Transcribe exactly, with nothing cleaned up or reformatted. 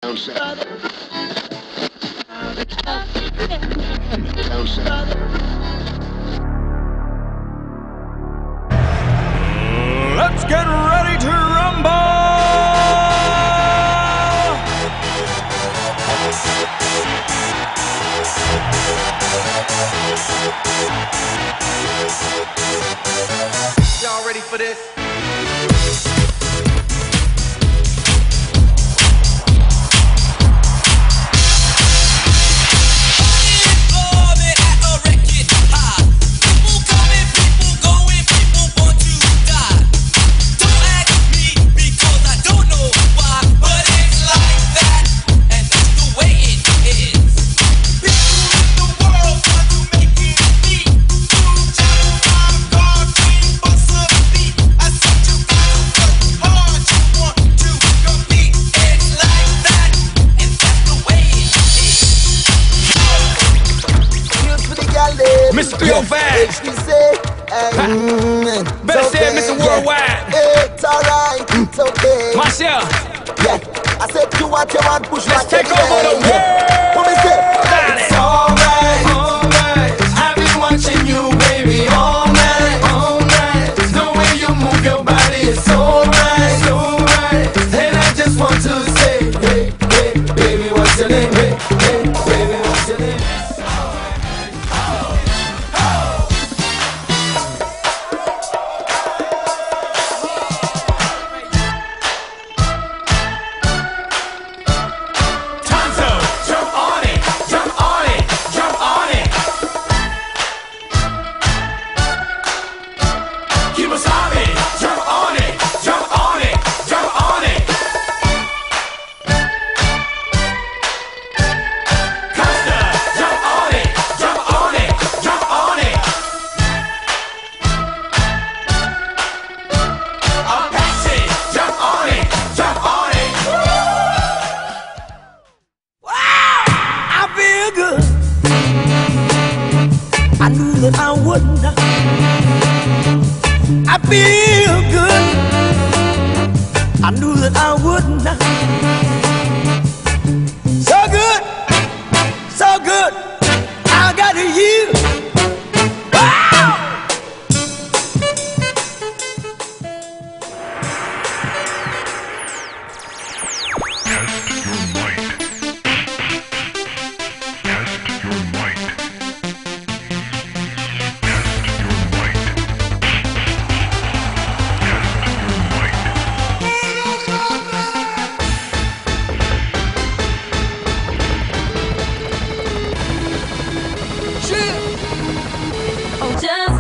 Down south. Down south. Let's get ready to rumble! Y'all ready for this? Mister three oh five. Better say it, Mister Worldwide. It's alright, it's okay. Marshall. Yeah, I said do what you want, push Let's back take any over the day. Yeah. What me say? It's alright, alright. I've been watching you, baby, all night, all night. The way you move your body is so right, so right. And I just want to say, hey, hey, baby, what's your name? Hey, hey, baby, what's your name? I knew that I would not. I feel good. I knew that I would not. So good, so good. I got you. Wow! Test your might. Test your might. Oh, just